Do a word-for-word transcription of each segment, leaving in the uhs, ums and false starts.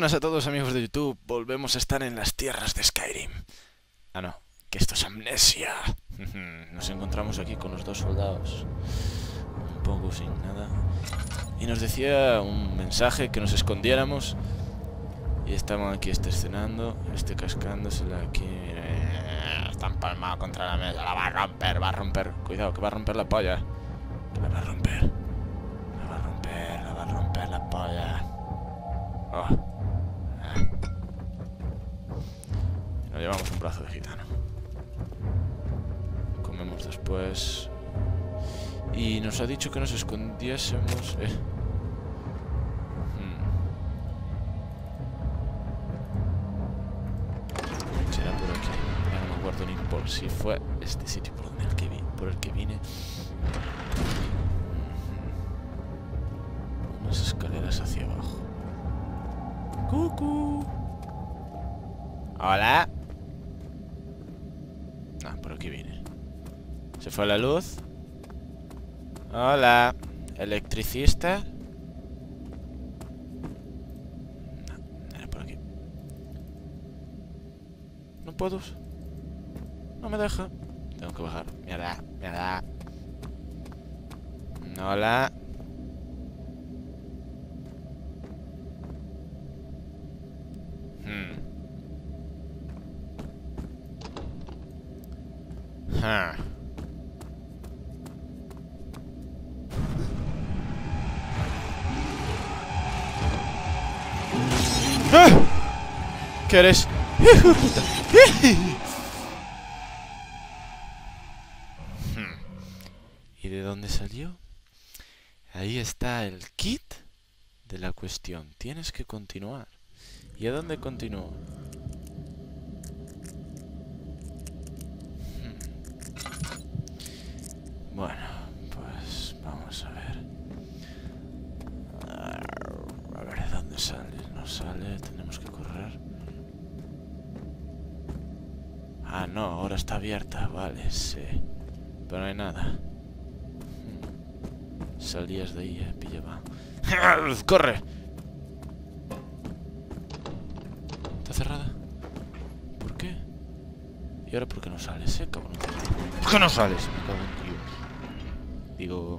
buenas a todos amigos de YouTube, volvemos a estar en las tierras de Skyrim. Ah no, que esto es Amnesia. Nos encontramos aquí con los dos soldados, un poco sin nada. Y nos decía un mensaje que nos escondiéramos. Y estaban aquí este cenando, este cascándosela aquí. Eh, está empalmado contra la mesa, la va a romper, va a romper. Cuidado, que va a romper la polla. Que la va a romper. La va a romper, la va a romper la polla. Oh. Ah. Nos llevamos un brazo de gitano. Comemos después. Y nos ha dicho que nos escondiésemos. Eh. Hmm. Será por aquí. Ya no me acuerdo ni por si fue este sitio por, donde el, que vi, por el que vine. Unas escaleras hacia abajo. ¡Cucú! ¡Hola! Ah, por aquí viene. ¿Se fue la luz? ¡Hola! ¿Electricista? No, era por aquí. No puedo. No me deja. Tengo que bajar. Mierda, mierda. Hola. Hmm. Huh. ¡Ah! ¿Qué eres? ¡Hijo de puta! Hmm. ¿Y de dónde salió? Ahí está el kit de la cuestión. Tienes que continuar. ¿Y a dónde continúo? Hmm. Bueno, pues vamos a ver. A ver de dónde sale. No sale, tenemos que correr. Ah, no, ahora está abierta. Vale, sí. Pero no hay nada. Hmm. Salías de ahí, eh, pillaba. ¡Corre! ¿Está cerrada? ¿Por qué? ¿Y ahora por qué no sales, eh, cabrón? ¿Por qué no sales? Me cago en Dios. Digo...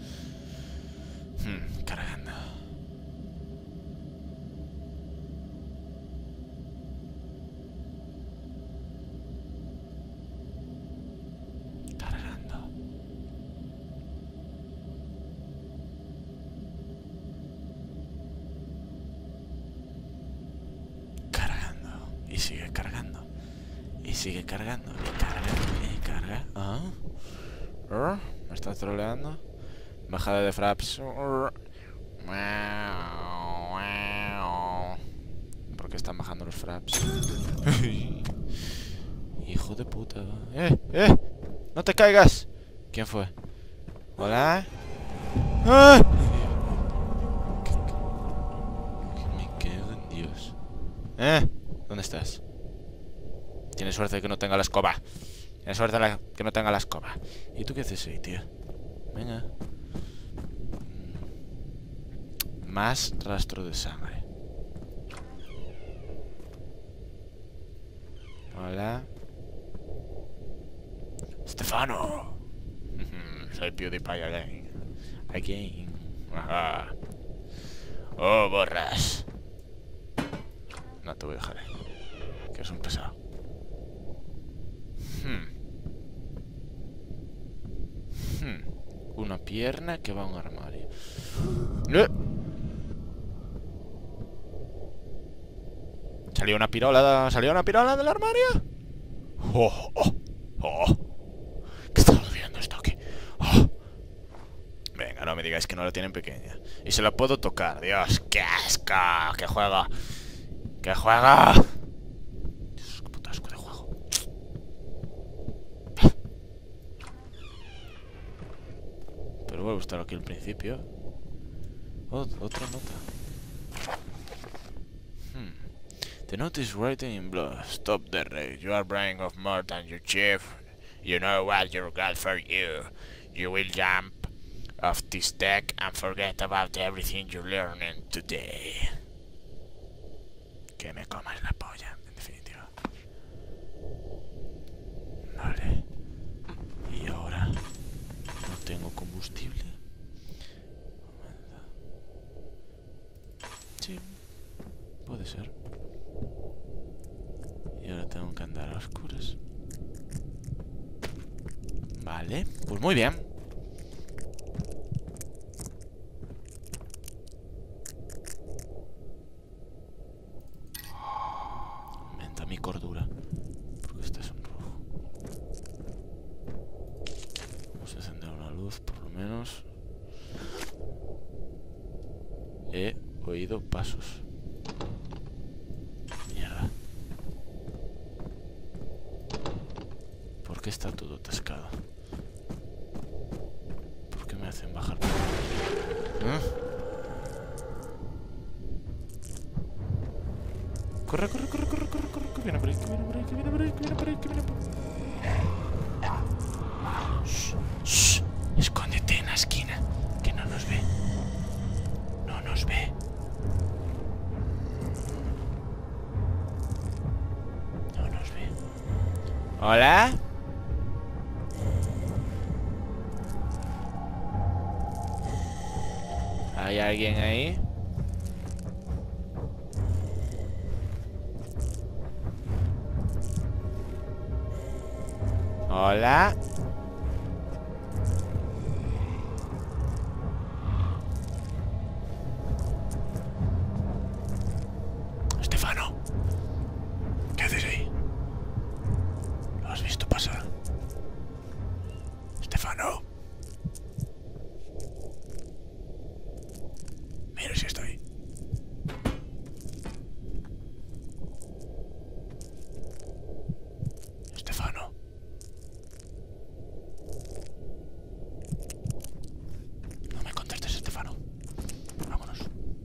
Hmm, cargando. Cargando. Cargando. Y sigue cargando. Y sigue cargando. Y carga. Y carga. Ah. Uh, ¿Me está troleando? Bajada de fraps. ¿Por qué están bajando los fraps? Hijo de puta. ¡Eh! ¡Eh! ¡No te caigas! ¿Quién fue? ¿Hola? ¡Ah! Me quedo en Dios. ¿Eh? ¿Dónde estás? Tienes suerte de que no tenga la escoba. Tienes suerte de que no tenga la escoba. ¿Y tú qué haces ahí, tío? Venga. Más rastro de sangre. Hola. Stefano. Soy PewDiePie again. Again. Ajá. Oh, borras. No te voy a dejar. Que es un pesado. Hmm. Hmm. Una pierna que va a un armario. ¡Eh! ¿Salió una pirola? ¿Salió una pirola del armario? ¡Oh! ¡Oh! ¡Oh! ¿Qué está haciendo esto aquí? ¡Oh! Venga, no me digáis que no la tienen pequeña. Y se la puedo tocar. Dios, qué asco. ¡Qué juego! ¡Qué juego! Dios, qué puto asco de juego. Pero vuelvo a estar aquí al principio. Oh, otra nota. Hmm. The note is written in blood. Stop the race. You are brain of more than your chief. You know what your God for you. You will jump off this deck and forget about everything you learned today. puede ser. Y ahora tengo que andar a oscuras. Vale, pues muy bien. Aumenta mi cordura, porque estás en rojo. Vamos a encender una luz, por lo menos. He oído pasos. Mierda. ¿Por qué está todo atascado? ¿Por qué me hacen bajar? ¿Eh? Corre, corre, corre, corre, corre, corre, que viene por ahí, que viene por ahí, que viene por ahí, que viene por ahí, que viene por ahí. Shh, shh. Escóndete en la esquina, que no nos ve. No nos ve. No nos ve. ¿Hola? ¿Hay alguien ahí? Hola. Estefano, ¿qué haces ahí? ¿Lo has visto pasar? Estefano. Mira si estoy. Estefano. No me contestes, Estefano. Vámonos.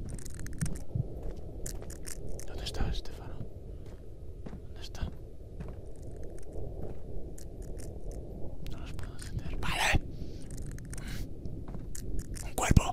¿Dónde está, Estefano? ¿Dónde está? No los puedo encender. Vale. Un cuerpo.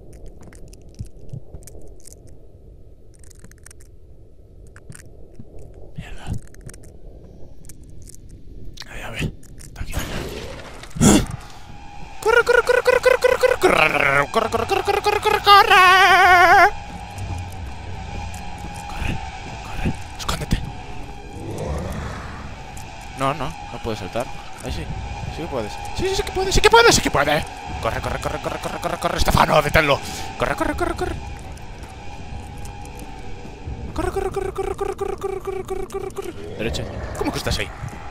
Mierda. A ver, a ver. Está aquí. Corre, corre, corre, corre, corre, corre, corre, corre, corre, corre, corre, corre, corre, corre, corre. Corre, corre, escóndete. No, no, no puedes saltar. Ahí sí, sí que puedes. Sí, sí, sí que puedes, sí que puedes, sí que puede. Corre, corre, corre, corre, corre, corre, corre, Estefano, deténlo. Corre, corre, corre, corre. Corre, corre, corre, corre, corre, corre, corre, corre, corre, corre, corre. Derecha. ¿Cómo que estás ahí?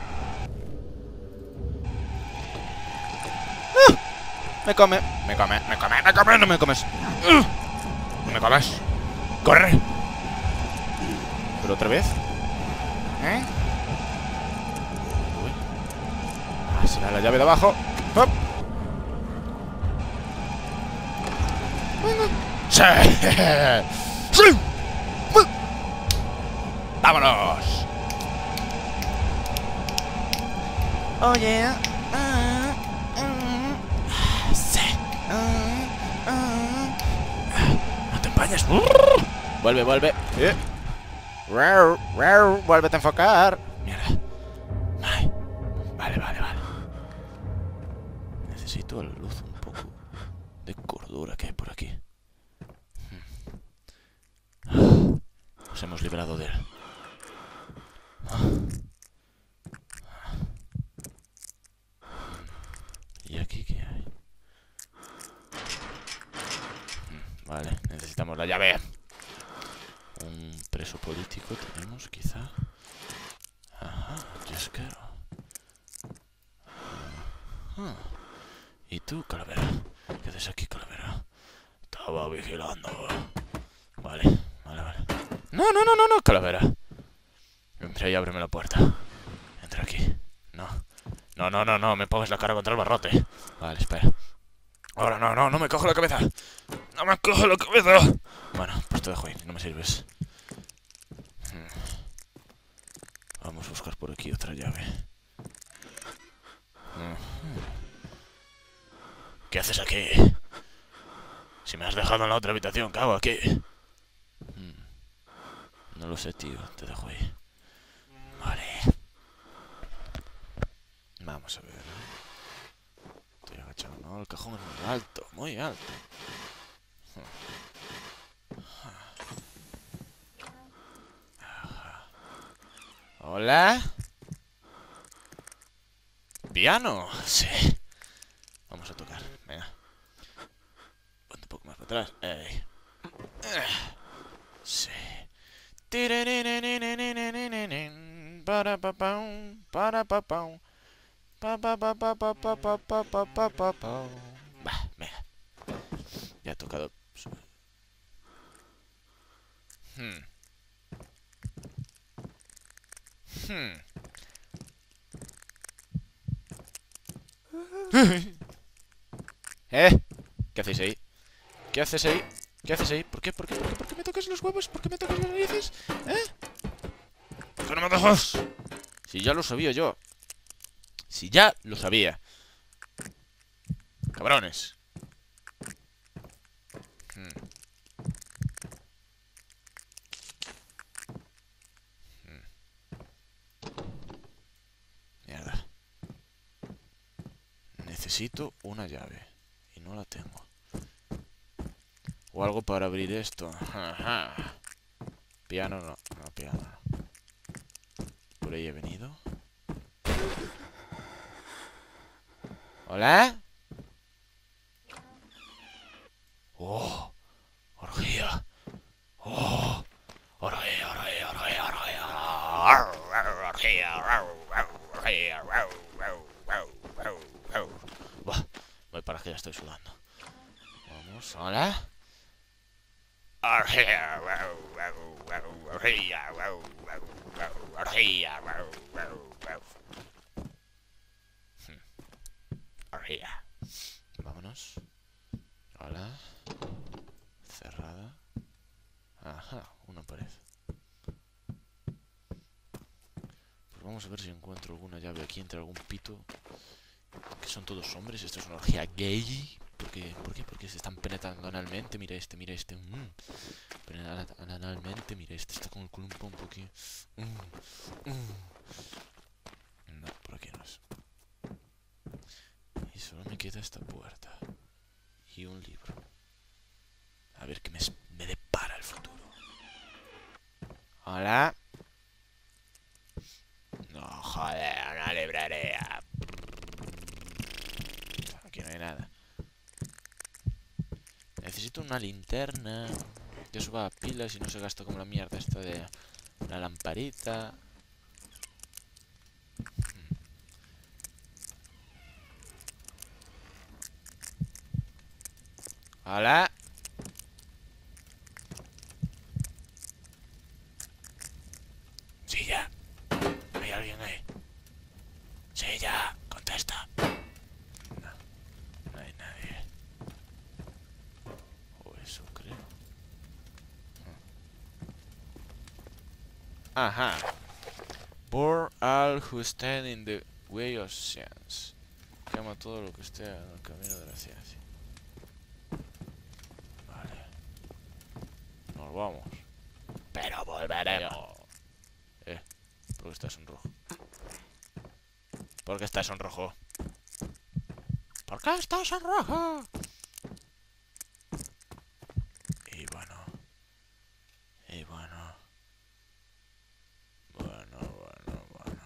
¡Ah! Me come, me come, me come, me come, no me comes. ¡Ah! No me comes. Corre. ¿Pero otra vez? ¿Eh? Uy. Ah, será la llave de abajo. ¡Hop! Venga. ¡Sí! ¡Sí! ¡Vámonos! Oye, ah, ah, sí, ah, ah, no te empañes. Vuelve, vuelve. Eh. Vuélvete a enfocar. Mierda. Vale, vale, vale, vale. Necesito la luz, un poco de cordura que hay por aquí. Nos hemos librado de él. ¿Y aquí qué hay? Vale, necesitamos la llave. Un preso político tenemos, quizá. Ajá, Jesquero. Ajá. ¿Y tú, calavera? ¿Qué haces aquí, calavera? Estaba vigilando. Vale, vale, vale. No, no, no, no, no, calavera. Entra y ábreme la puerta. Entra aquí. No. No, no, no, no, me pongas la cara contra el barrote. Vale, espera. Ahora, no, no, no me cojo la cabeza. No me cojo la cabeza. Bueno, pues te dejo ir, no me sirves. Vamos a buscar por aquí otra llave. ¿Qué haces aquí? Si me has dejado en la otra habitación, ¿qué hago aquí? No lo sé, tío, te dejo ahí. Vale. Vamos a ver. Estoy agachado, ¿no? El cajón es muy alto, muy alto. ¿Hola? ¿Piano? Sí. Vamos a tocar, venga. Ponte un poco más para atrás. Ey. Sí. Para pa pam, para pa pam. Pa pa pa pa pa pa pa pa pa pa pa pa. Bah, venga. Ya he tocado. Hmm. Hmm. ¿Eh? ¿Qué hacéis ahí? ¿Qué haces ahí? ¿Qué haces ahí? ¿Por qué? ¿Por qué? ¿Por qué? ¿Por qué me tocas los huevos? ¿Por qué me tocas las narices? ¿Eh? ¿Por qué no me dejas? Si ya lo sabía yo. Si ya lo sabía. Cabrones. Hmm. Hmm. Mierda. Necesito una llave. Y no la tengo. O algo para abrir esto. Ajá. Piano no. No, piano no. Por ahí he venido. ¿Hola? Oh. Orgía. Oh. Orgía, orgía, orgía, orgía. Orgía. Orgía. Buah. Voy para que ya estoy sudando. Vamos. ¿Hola? Orgía. Orgía. Orgía. Orgía. Vámonos. Hola. Cerrada. Ajá, una pared. Pues vamos a ver si encuentro alguna llave aquí entre algún pito. Que son todos hombres. Esto es una orgía gay. ¿Por qué? ¿Por qué? Porque se están penetrando analmente. Mira este, mira este. Mm. Penetran analmente. Mira este. Está con el culo un pompo aquí. Mm. Mm. No, por aquí no es. Y solo me queda esta puerta. Y un libro. A ver qué me, me depara el futuro. Hola. No, joder, una librería. Aquí no hay nada. Necesito una linterna que suba pilas y no se gasta como la mierda esta de la lamparita. Hola. Sí, ya. ¿Hay alguien ahí? Sí, ya. Contesta. No, no hay nadie. O eso creo. Ajá. Burn all who stand in the way of science. Quema todo lo que esté en el camino de la ciencia. Vale. Nos vamos. Pero volveremos. Eh, ¿por qué estás en rojo? ¿Por qué estás en rojo? ¿Por qué estás en rojo? Y bueno. Y bueno. Bueno, bueno, bueno.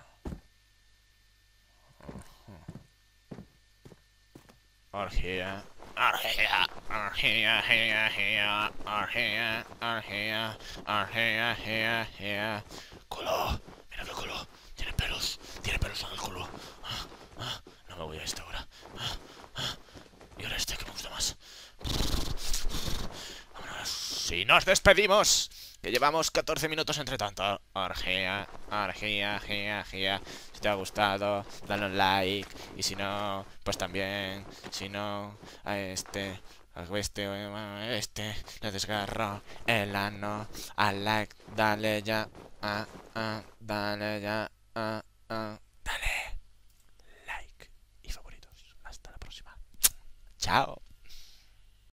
Uh-huh. Orgía. Orgía. Orgía, orgía, orgía. Orgía, orgía. Orgía, orgía, orgía. Culo. Mira qué culo. Tiene pelos. Tiene pelos en el culo. Ah, ah. No me voy a esta hora. Ah, ah. Y ahora este que me gusta más. Vámonos. Si nos despedimos. Que llevamos catorce minutos entre tanto. Orgía, orgía, orgía, orgía. Si te ha gustado, dale un like. Y si no, pues también. Si no, a este, a este, a este, le desgarro el ano. Al like, dale ya. Ah, ah, dale ya. Ah, ah. Dale like y favoritos. Hasta la próxima. Chao.